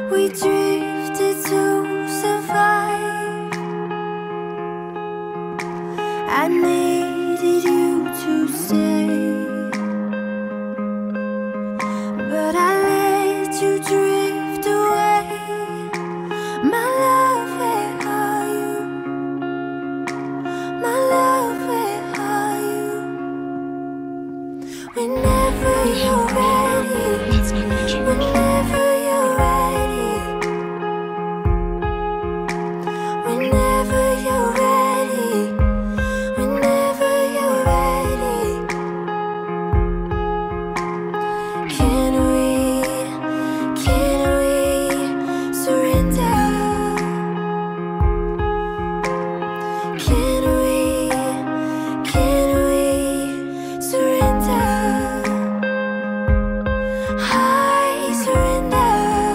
We drifted to survive. I needed you to stay, but I let you drift away. My love, where are you? My love, where are you? Whenever you're ready, whenever you're ready, whenever you're ready, whenever you're ready. Can we surrender? Can we surrender? I surrender.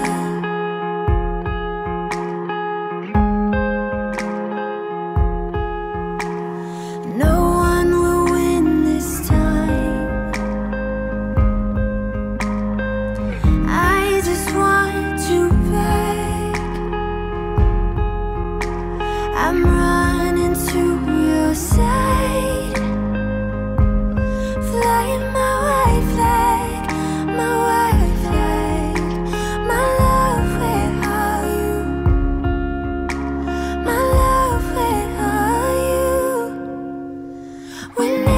No one will win this time. I just want you back. I'm running to your side, flying my white flag, my white flag. My love, where are you? My love, where are you? When